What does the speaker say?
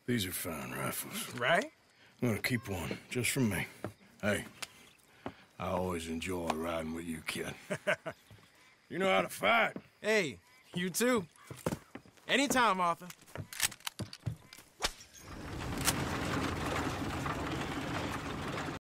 These are fine rifles. Right? I'm gonna keep one, just for me. Hey, I always enjoy riding with you, kid. You know how to fight. Hey, you too. Anytime, Arthur.